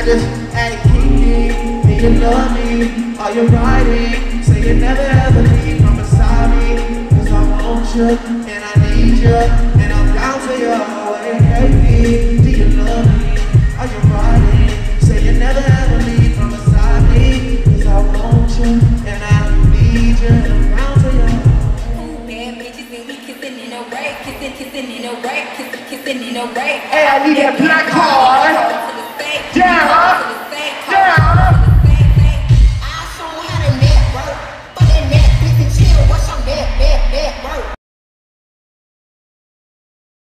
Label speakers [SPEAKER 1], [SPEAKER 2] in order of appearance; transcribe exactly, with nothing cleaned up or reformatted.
[SPEAKER 1] I just, hey, Kiki, do you love me? Are you riding? Say you never ever leave from beside me. Cause I want you, and I need you, and I'm down for you always. Hey, do you love me? Are you riding? Say you never ever leave from beside me. Cause I want you, and I need you, and I'm down for you.
[SPEAKER 2] Ooh, bad bitches and we kissing in a way, kissing, kissing in a way, kissing, kissing in a way.
[SPEAKER 1] Hey, I need that black card.